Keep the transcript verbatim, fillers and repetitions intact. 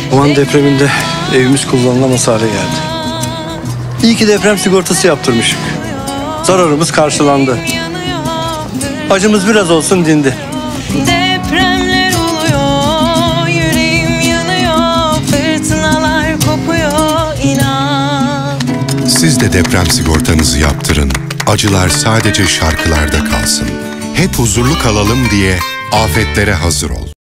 Van depreminde evimiz kullanılamaz hale geldi. İyi ki deprem sigortası yaptırmışık. Zararımız karşılandı. Acımız biraz olsun dindi. Depremler oluyor, yüreğim yanıyor, fırtınalar kopuyor, inan. Siz de deprem sigortanızı yaptırın. Acılar sadece şarkılarda kalsın. Hep huzurlu kalalım diye afetlere hazır ol.